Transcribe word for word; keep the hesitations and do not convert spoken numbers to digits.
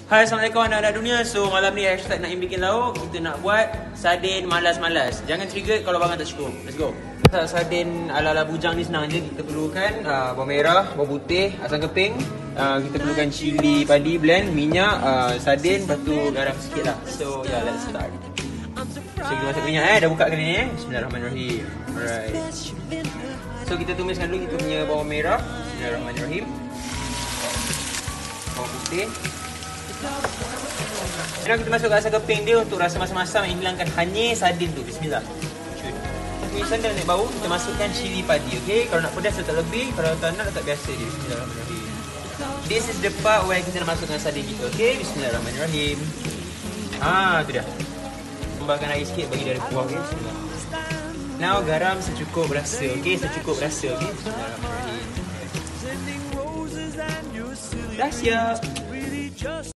Hai, Assalamualaikum anak-anak dunia. So malam ni hashtag nak bikin lauk. Kita nak buat sardin malas-malas. Jangan trigger kalau bangan tak cukup. Let's go. Masak sardin ala-ala bujang ni senang je. Kita perlukan uh, bawang merah, bawang putih, asam keping, uh, kita perlukan cili padi blend, minyak, uh, sardin, lepas tu garam sikit lah. So yeah, let's start. So kita masak minyak eh. Dah buka kali ni eh. Bismillahirrahmanirrahim. Alright. So kita tumiskan dulu kita punya bawang merah. Bismillahirrahmanirrahim. Bawang putih. Sekarang kita masuk ke asam keping dia untuk rasa masam-masam yang hilangkan hanyir sardin tu. Bismillah. Tumisan dah naik bau, kita masukkan cili padi, okey? Kalau nak pedas letak lebih, kalau tak nak letak biasa je. Bismillahirrahmanirrahim. This is the part where kita nak masukkan sardin kita, okey? Bismillahirrahmanirrahim. Ah, tu dah. Tambahkan air sikit bagi dia ada kuah, okey? Bismillah. Now garam secukup rasa, okey? Secukup rasa, okey? Bismillahirrahmanirrahim. Dah siap.